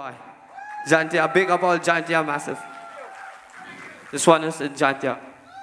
boy. Jantia, big up all Jantia massive. This one is in Jantia.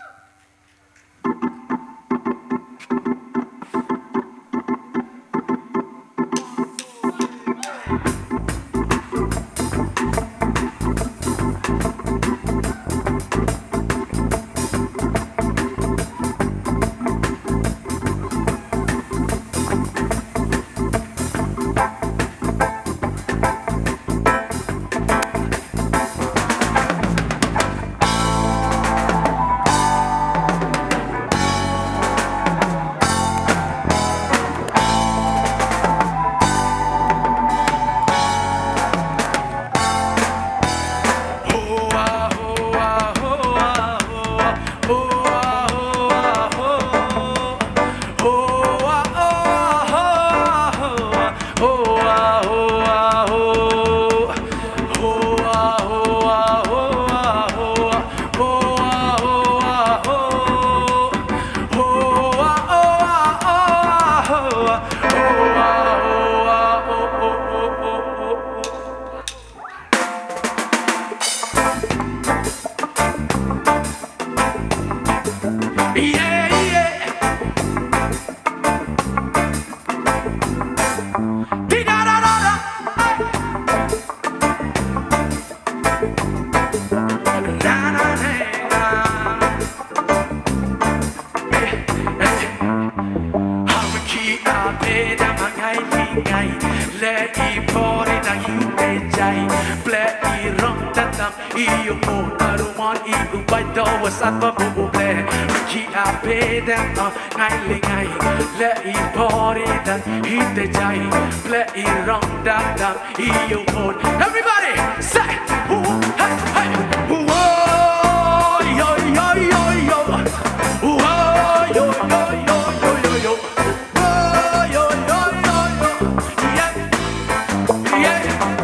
Everybody say, hey, hey, whoa, yo, yo, yo, yo, whoa, yo, yo, yo, yo, yo, yo, whoa, yo, yo, yo, yo, yeah, yeah,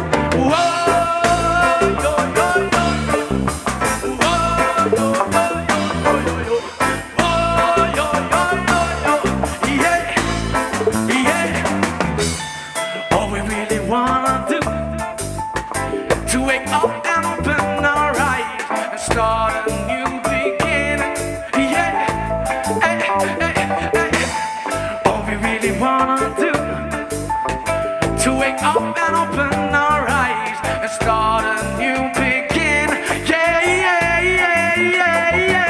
whoa, yo, yo, yo, whoa, yo, yo, yo, yo, yo, whoa, yo, yo, yo, yo, yeah, yeah. All we really wanna do to wake up and open our eyes and start a new beginning. Yeah, hey, hey, hey. All we really wanna do to wake up and open our eyes and start a new beginning. Yeah, yeah, yeah, yeah, yeah.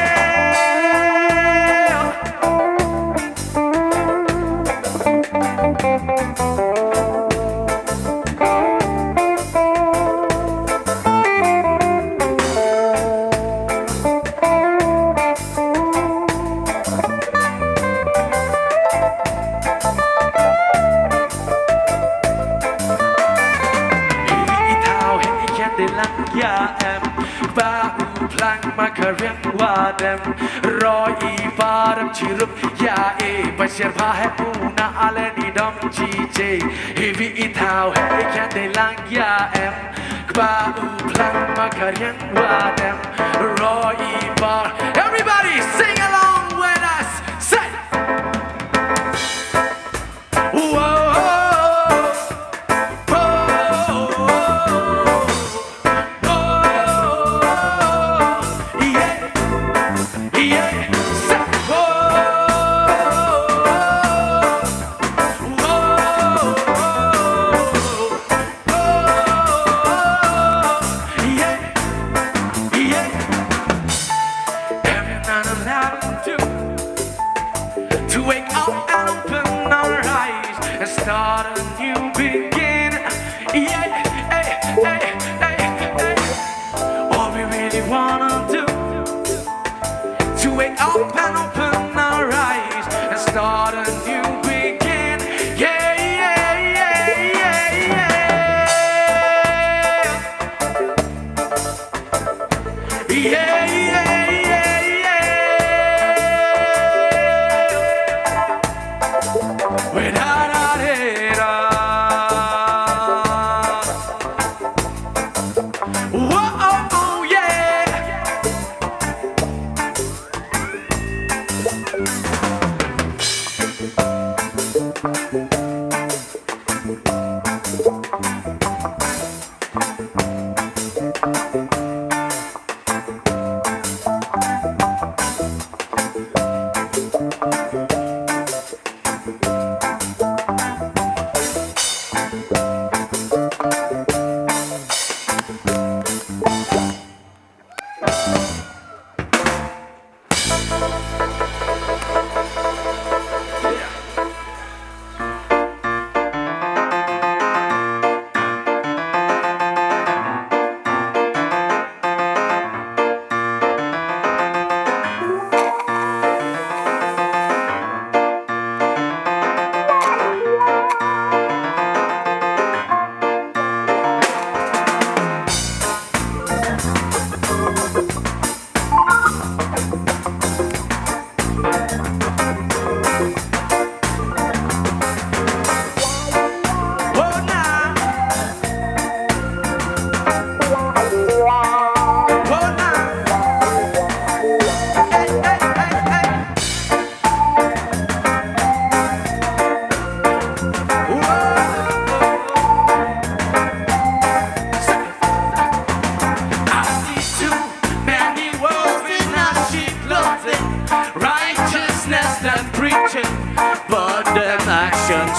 Ja, ba plang makarem wadem roi param chirup ya bashir pha hai una alani dam chi che heavy ithau hai kande lang ya ba plang makarem wadem roi par. Everybody sing along with us, say whoa. To wake up and open our eyes and start a new beginning. Yeah, hey, hey, hey, hey. All we really wanna do to wake up and open our eyes and start a new beginning. Yeah, yeah, yeah, yeah, yeah. Yeah, yeah.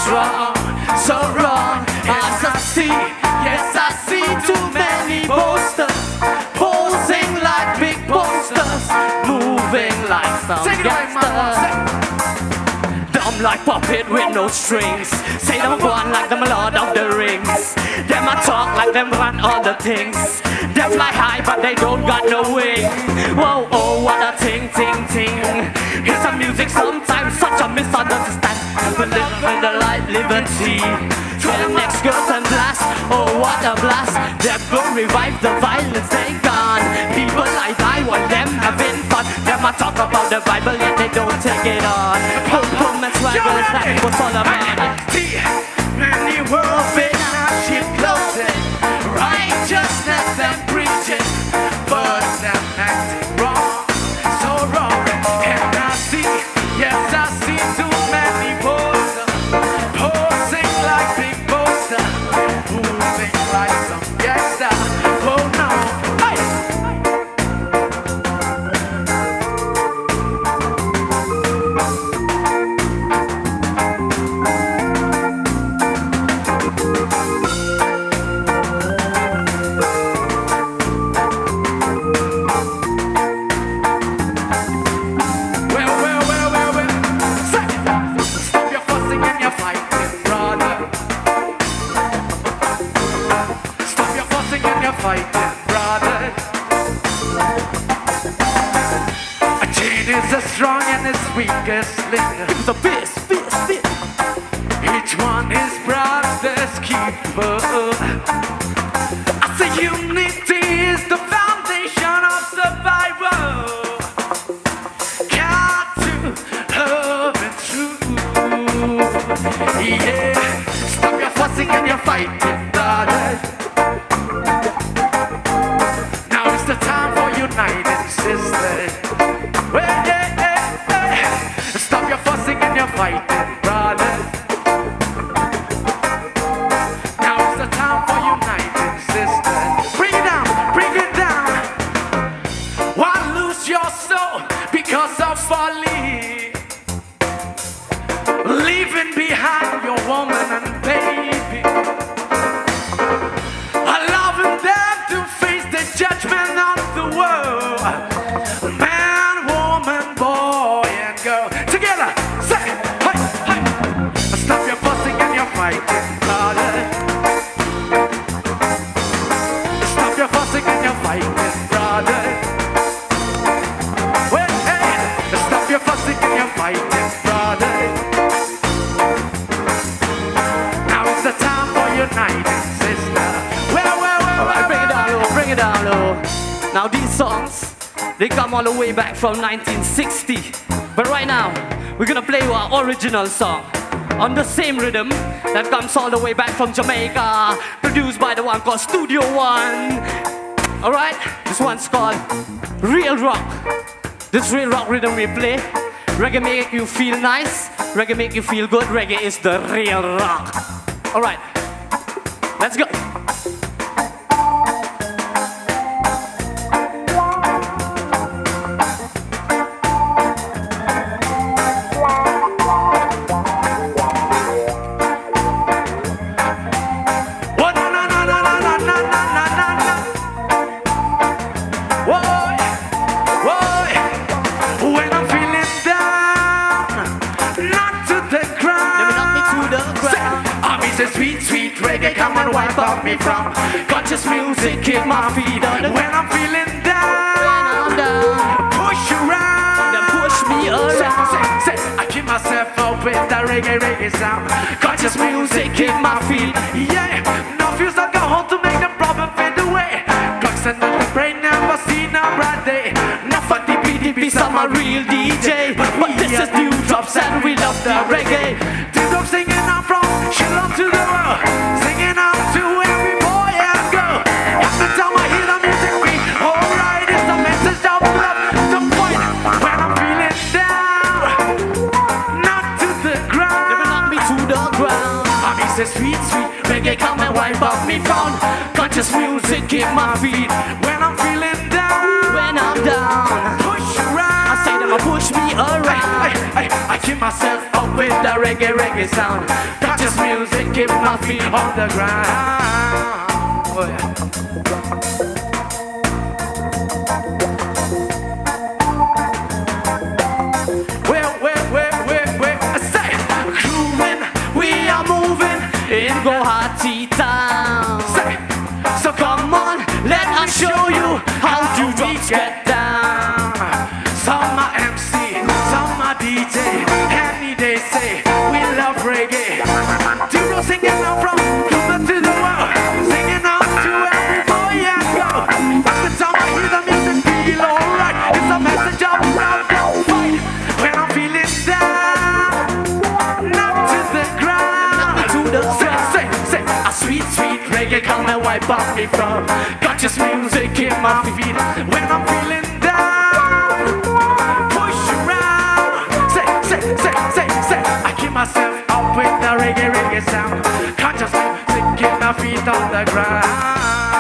wrong, so wrong. As I see, yes I see too many posters, posing like big posters, moving like some gangsters. Dumb like puppet with no strings. Say them go on like them Lord of the Rings. Them a talk like them run all the things. Them fly high but they don't got no wing. Whoa, oh, what a ting, ting, ting. Here's some music sometimes such a misunderstand. We live in the light liberty. Try them next girls and blast. Oh, what a blast. Them go revive the violence they gone. People like I want them having fun. Them a talk about the Bible yet they don't take it on. Boom, boom, and swagger is like what's all about. Many world been our ship closing. Righteousness and preaching, but them acting wrong, so wrong. And I see, yes I see too many posters, posing like big posters, moving like some gangster. Oh no, hey. Fighting, brother. A chain is as strong and as weak as link. Give us a fist. Each one is brother's keeper. I say unity is the foundation of survival. Got to love and true. Yeah, stop your fussing and your fighting, brother. The time for united sisters. Well, stop your fussing and your fighting, brother. Now it's the time for united sisters. Bring it down. Why lose your soul because of folly? Leaving behind your woman and baby. Allowing them to face the judgment of the world. Man, woman, boy and girl. Together, say, hey. Stop your fussing and your fighting, brother. Stop your fussing and your fighting, brother. Well, hey, stop your fussing and your fighting, brother. Now it's the time for united sister. Alright, bring it down low. Now these songs, they come all the way back from 1960. But right now, we're gonna play our original song on the same rhythm that comes all the way back from Jamaica, produced by the one called Studio One. Alright, this one's called Real Rock. This real rock rhythm we play, reggae make you feel nice, reggae make you feel good, reggae is the real rock. Alright, let's go. Sweet reggae, come and wipe out me from conscious music, kick my feet on the when I'm feeling down, push around, then push me around. Say, I keep myself up with the reggae sound. Conscious music, kick my feet. Yeah, no feels like a home to make the problem fade away. Clocks and the brain never seen a bright day. Not for the PDPs, I'm a real DJ. But this is new drops and we love the reggae. This I'm singing out from Shalom to the world, singing out to every boy and girl. Every time I hear the music beat, alright, it's a message of love. The point when I'm feeling down, not to the ground. Never knock me to the ground. I mean, say sweet reggae, come and wipe off me frown. Conscious music, kick my feet when I'm feeling down. When I'm down, push around. I say them, push me around. I keep myself up with the reggae sound. Conscious music, keep my feet on the ground. Oh, yeah. I say, grooving, we are moving in Guwahati town. Say, so come on, let us show you how to get down. Some are MC, some are DJ, and they say we love reggae. Duro singing out from Cuba to the world, singing out to every boy and girl. Every time I hear the music, feel alright. It's a message of love, don't fight. When I'm feeling down, knock to the ground, to the say, a sweet reggae come and wipe off me from. Conscious music in my feet. When I'm feeling down, push around. Say, I keep myself up with the reggae sound. Conscious music in my feet on the ground.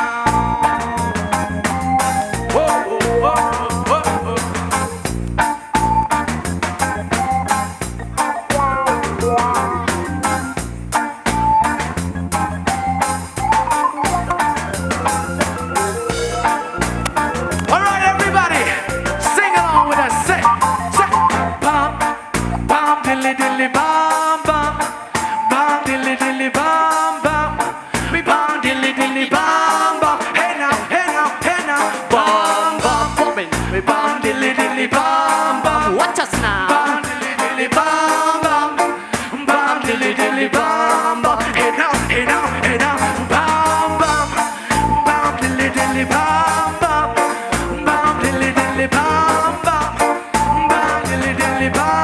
Watch us now. Bam dilly dilly bam bam, bam dilly dilly bam bam. Hey now, bam bam, bam dilly dilly bam bam, bam dilly dilly bam bam, bam dilly dilly bam.